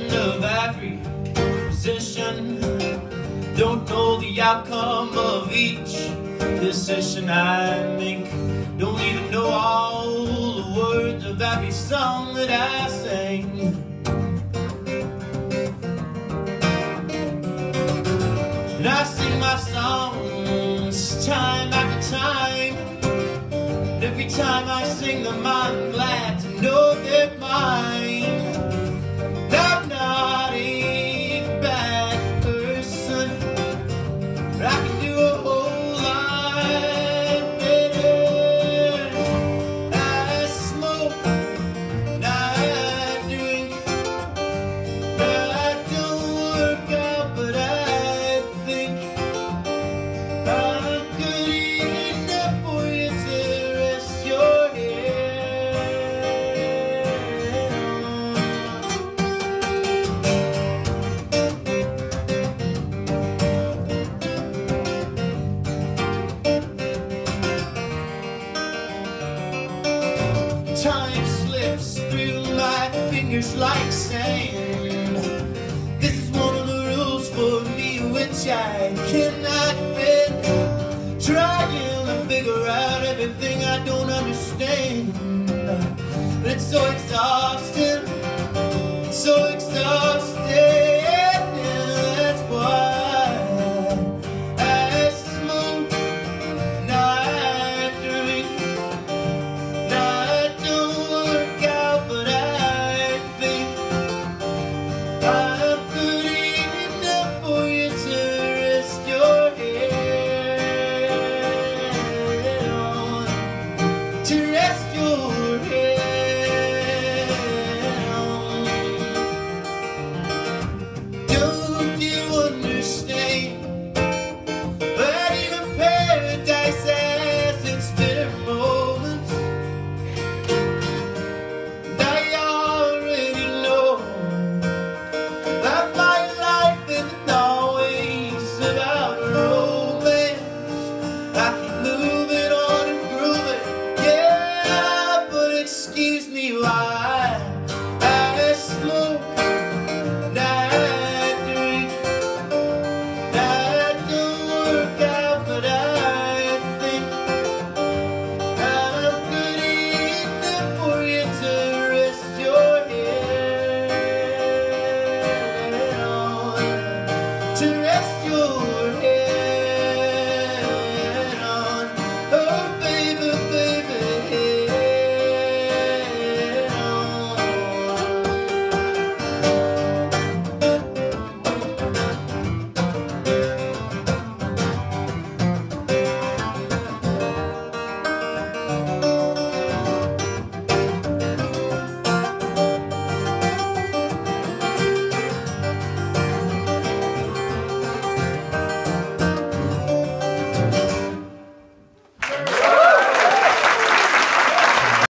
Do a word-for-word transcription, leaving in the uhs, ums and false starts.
end of every position. Don't know the outcome of each decision I make. Don't even know all the words of every song that I sing. And I sing my songs time after time. And every time I sing them, I'm glad to know they're mine. And I'm not a bad person, but I can do a whole lot better. I smoke, and I drink, but I don't work out, but I think I'm good enough for you to rest your head on. Time slips through my fingers like sand. This is one of the rules for me which I cannot bend. Trying to figure out everything I don't understand, but it's so exhausting, it's so exhausting. That's why I smoke and I drink. And I don't work out, but I think I'm good enough for you to rest your head on. To rest your head on. Don't you understand that even paradise has its bitter moments? And I already know that my life isn't always about romance. I keep moving on and grooving, yeah, but excuse me while I smoke and I drink. And I don't work out, but I think I'm good enough for you to rest your head on. To rest your head